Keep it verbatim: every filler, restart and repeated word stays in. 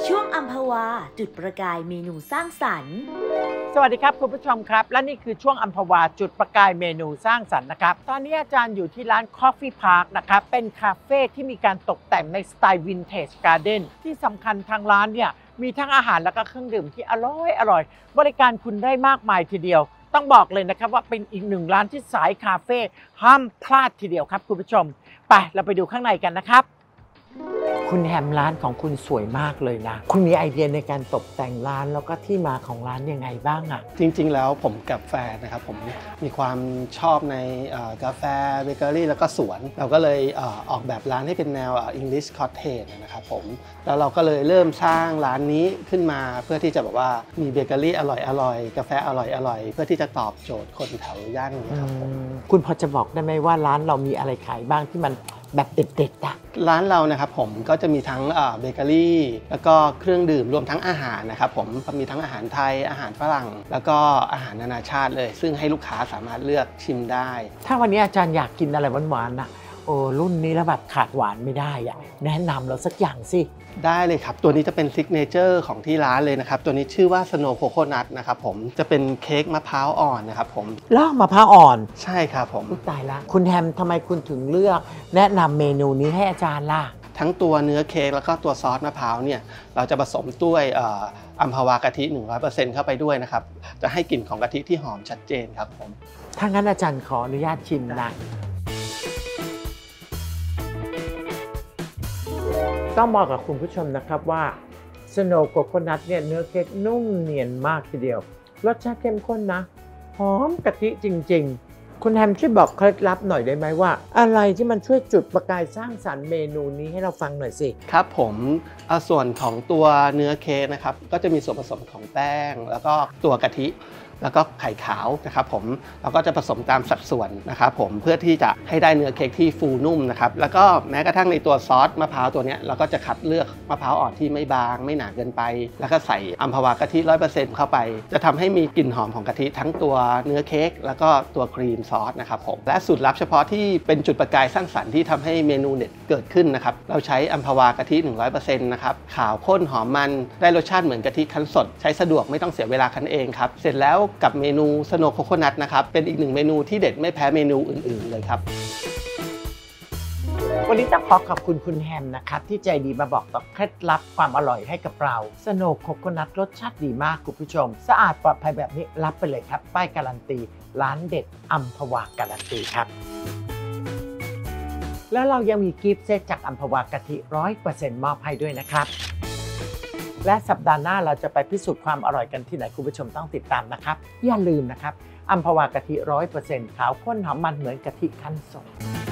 ช่วงอัมพวาจุดประกายเมนูสร้างสรรค์สวัสดีครับคุณผู้ชมครับและนี่คือช่วงอัมพวาจุดประกายเมนูสร้างสรรค์นะครับตอนนี้อาจารย์อยู่ที่ร้าน Coffee Park นะครับเป็นคาเฟ่ที่มีการตกแต่งในสไตล์วินเทจการ์เด้นที่สำคัญทางร้านเนี่ยมีทั้งอาหารและก็เครื่องดื่มที่อร่อยอร่อยบริการคุณได้มากมายทีเดียวต้องบอกเลยนะครับว่าเป็นอีกหนึ่งร้านที่สายคาเฟ่ห้ามพลาดทีเดียวครับคุณผู้ชมไปเราไปดูข้างในกันนะครับคุณแฮมร้านของคุณสวยมากเลยนะคุณมีไอเดียในการตกแต่งร้านแล้วก็ที่มาของร้านยังไงบ้างอะจริงๆแล้วผมกับแฟนนะครับผมมีความชอบในกาแฟเบเกอรี่แล้วก็สวนเราก็เลยออกแบบร้านให้เป็นแนว English Cottage นะครับผมแล้วเราก็เลยเริ่มสร้างร้านนี้ขึ้นมาเพื่อที่จะแบบว่ามีเบเกอรี่อร่อยๆกาแฟอร่อยๆเพื่อที่จะตอบโจทย์คนแถวย่านนี้ครับผมคุณพอจะบอกได้ไหมว่าร้านเรามีอะไรขายบ้างที่มันแบบเด็ดๆอะร้านเรานะครับผมก็จะมีทั้งเบเกอรี่แล้วก็เครื่องดื่มรวมทั้งอาหารนะครับผมมีทั้งอาหารไทยอาหารฝรั่งแล้วก็อาหารนานาชาติเลยซึ่งให้ลูกค้าสามารถเลือกชิมได้ถ้าวันนี้อาจารย์อยากกินอะไรหวานๆนะโอ้รุ่นนี้แล้วแบบขาดหวานไม่ได้อะแนะนำเราสักอย่างสิได้เลยครับตัวนี้จะเป็นซิกเนเจอร์ของที่ร้านเลยนะครับตัวนี้ชื่อว่า Snow Coconut นะครับผมจะเป็นเค้กมะพร้าวอ่อนนะครับผมล่อมะพร้าวอ่อนใช่ครับผมตายละคุณแฮมทำไมคุณถึงเลือกแนะนำเมนูนี้ให้อาจารย์ล่ะทั้งตัวเนื้อเค้กแล้วก็ตัวซอสมะพร้าวเนี่ยเราจะผสมด้วยอัมพวากะทิ หนึ่งร้อยเปอร์เซ็นต์ เข้าไปด้วยนะครับจะให้กลิ่นของกะทิที่หอมชัดเจนครับผมถ้างั้นอาจารย์ขออนุญาตชิมนะต้องบอกกับคุณผู้ชมนะครับว่า Snow Coconut เนี่ยเนื้อเค้กนุ่มเนียนมากทีเดียวรสชาติเข้มข้นนะหอมกะทิจริงๆคุณแฮมช่วยบอกเคล็ดลับหน่อยได้ไหมว่าอะไรที่มันช่วยจุดประกายสร้างสรรค์เมนูนี้ให้เราฟังหน่อยสิครับผมส่วนของตัวเนื้อเค้กนะครับก็จะมีส่วนผสมของแป้งแล้วก็ตัวกะทิแล้วก็ไข่ขาวนะครับผมเราก็จะผสมตามสัดส่วนนะครับผมเพื่อที่จะให้ได้เนื้อเค้กที่ฟูนุ่มนะครับแล้วก็แม้กระทั่งในตัวซอสมะพร้าวตัวนี้เราก็จะคัดเลือกมะพร้าวอ่อนที่ไม่บางไม่หนาเกินไปแล้วก็ใส่อัมพวากะทิ ร้อยเปอร์เซ็นต์ เข้าไปจะทำให้มีกลิ่นหอมของกะทิทั้งตัวเนื้อเค้กแล้วก็ตัวครีมซอสนะครับผมและสูตรลับเฉพาะที่เป็นจุดประกายสร้างสรรค์ที่ทำให้เมนูเด็ดเกิดขึ้นนะครับเราใช้อัมพวากะทิ หนึ่งร้อยเปอร์เซ็นต์ นะครับขาวข้นหอมมันได้รสชาติเหมือนกะทิคั้นสดใช้สะดวกไม่ต้องเสียเวลาคั้นเองครับเสร็จแล้วกับเมนู Snow Coconut นะครับเป็นอีกหนึ่งเมนูที่เด็ดไม่แพ้เมนูอื่นๆเลยครับวันนี้ต้องขอขอบคุณคุณแฮมนะครับที่ใจดีมาบอกต่อเคล็ดลับความอร่อยให้กับเรา Snow Coconut รสชาติดีมากคุณผู้ชมสะอาดปลอดภัยแบบนี้รับไปเลยครับป้ายการันตีร้านเด็ดอัมพวาการันตีครับแล้วเรายังมีกิฟต์เซตจากอัมพวากะทิ ร้อยเปอร์เซ็นต์ มอบให้ด้วยนะครับและสัปดาห์หน้าเราจะไปพิสูจน์ความอร่อยกันที่ไหนคุณผู้ชมต้องติดตามนะครับอย่าลืมนะครับอัมพวากะทิ ร้อยเปอร์เซ็นต์ ขาวข้นหอมมันเหมือนกะทิคั้นสด